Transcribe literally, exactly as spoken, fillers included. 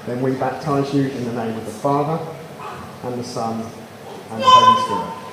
Then we baptise you in the name of the Father, and the Son, and the Holy Spirit.